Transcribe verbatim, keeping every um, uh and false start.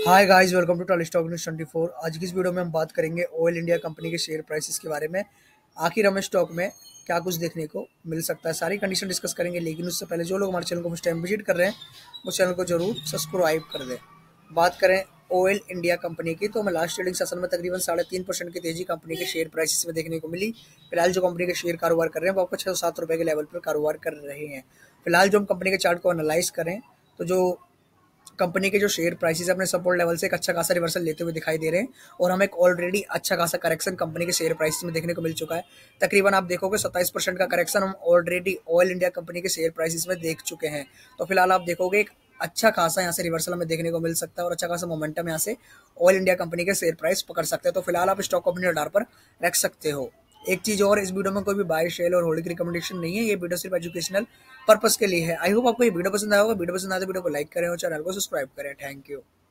Hi guys, welcome to tally stock news twenty four. आज की इस वीडियो में हम बात करेंगे ऑयल इंडिया कंपनी के शेयर प्राइसेस के बारे में। आखिर हमें स्टॉक में क्या कुछ देखने को मिल सकता है, सारी कंडीशन डिस्कस करेंगे। लेकिन उससे पहले जो लोग हमारे चैनल को फर्स्ट टाइम विजिट कर रहे हैं वो चैनल को जरूर सब्सक्राइब कर दें। बात करें ऑयल इंडिया कंपनी की, तो हमें लास्ट ट्रेडिंग सेशन में तकरीबन साढ़े तीन परसेंट की तेजी कंपनी के शेयर प्राइसेस में देखने को मिली। फिलहाल जो कंपनी के शेयर कारोबार कर रहे हैं वो आपको छः सौ सात रुपये के लेवल पर कारोबार कर रहे हैं। फिलहाल जो हम कंपनी के चार्ट को एनालाइज करें तो जो कंपनी के जो शेयर प्राइसेस अपने सपोर्ट लेवल से एक अच्छा खासा रिवर्सल लेते हुए दिखाई दे रहे हैं और हमें एक ऑलरेडी अच्छा खासा करेक्शन कंपनी के शेयर प्राइसेस में देखने को मिल चुका है। तकरीबन आप देखोगे सत्ताईस परसेंट का करेक्शन हम ऑलरेडी ऑयल इंडिया कंपनी के शेयर प्राइसेस में देख चुके हैं। तो फिलहाल आप देखोगे एक अच्छा खासा यहाँ से रिवर्सल हमें देखने को मिल सकता है और अच्छा खासा मोमेंटम यहाँ से ऑयल इंडिया कंपनी के शेयर प्राइस पकड़ सकते हैं। तो फिलहाल आप स्टॉक को अपने रडार पर रख सकते हो। एक चीज और, इस वीडियो में कोई भी बाय शेयर और होल्डिंग की रिकमेंडेशन नहीं है। ये वीडियो सिर्फ एजुकेशनल पर्पस के लिए है। आई होप आपको ये वीडियो पसंद आया होगा। वीडियो पसंद आए तो वीडियो को लाइक करें और चैनल को सब्सक्राइब करें। Thank you.